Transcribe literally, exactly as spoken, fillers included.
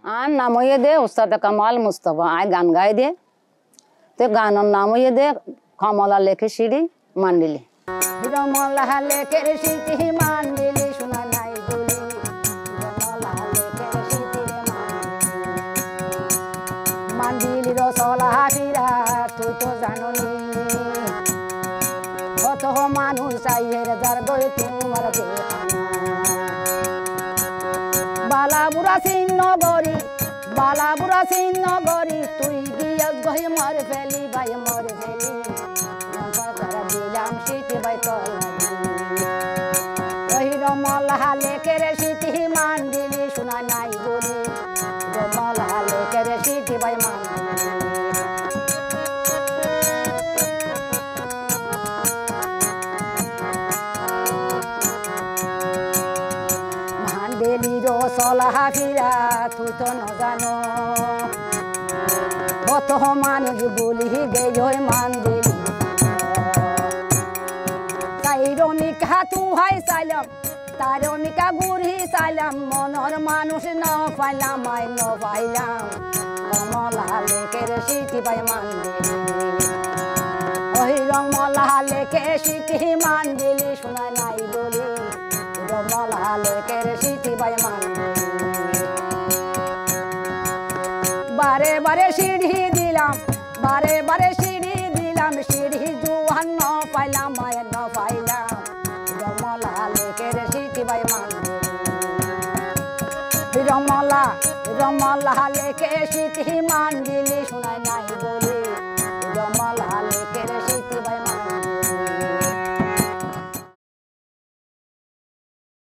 আর নাম হয়ে দে উস্তাদা কামাল মুস্তফা আয় গান গাই দে তো গানের নাম হয়ে দে কমলা লেখে সিঁড়ি মান্ডিলি রমলা লেখে সিঁড়ি মান্ডিলি শোনা নাই বলি রমলা লেখে সিঁড়ি মান্ডিলি রসলা ফিরা তুই তো জাননি কত মানুষ চাইয়ের যার গই তোমার দেখানা বালা বুড়া চিহ্ন গরি বালা বুড়া চিহ্ন গরি তুই গিয়া গই মর ফেলি ভাই মর ফেলি দিলাম সিটি ভাই তল ওই রমলা লেখে সিটি মান্ডিলি শোনা নাই বলি রমলা লেখে সিটি ভাই মান্ডিলি মান্ডিলি রসলা ফিরা তুই তো ন জানো কত মানুষ বলি গে মান্ডিলি রমিকা তুহাই চাইলাম তার রমিকা গুড়ি চাইলাম মনের মানুষ ন পাইলাম আই ন পাইলাম কমলা লেখের সিটি পাই মান্দিলি ওই রমলা লেখে সিটি মান্দিলি শোনা নাই বলি রমলা লেখের সিটি পাই মান্দিলি বারে বারে সিঁড়ি দিলাম বারে বারে সিঁড়ি দিলাম সিঁড়ি জুয়ান ন পাইলাম মায়ের ন পাইলাম রমলা লেখের সিটি বাই মান্দিলি রমলা রমলা লেখে সিটি মান্দিলি শোনায় নাই